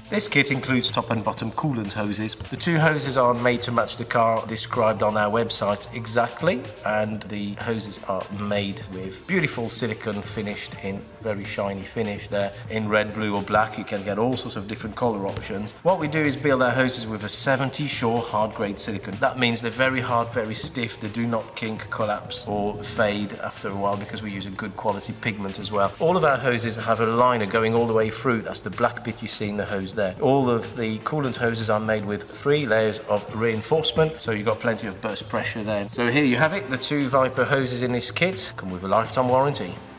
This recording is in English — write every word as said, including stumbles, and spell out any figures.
This kit includes top and bottom coolant hoses. The two hoses are made to match the car described on our website exactly, and the hoses are made with beautiful silicone finished in very shiny finish there in red, blue or black. You can get all sorts of different color options. What we do is build our hoses with a seventy Shore hard grade silicone. That means they're very hard, very stiff. They do not kink, collapse or fade after a while because we use a good quality pigment as well. All of our hoses have a liner going all the way through. That's the black bit you see in the hose there. All of the coolant hoses are made with three layers of reinforcement, so you've got plenty of burst pressure there. So here you have it, the two Viper hoses in this kit come with a lifetime warranty.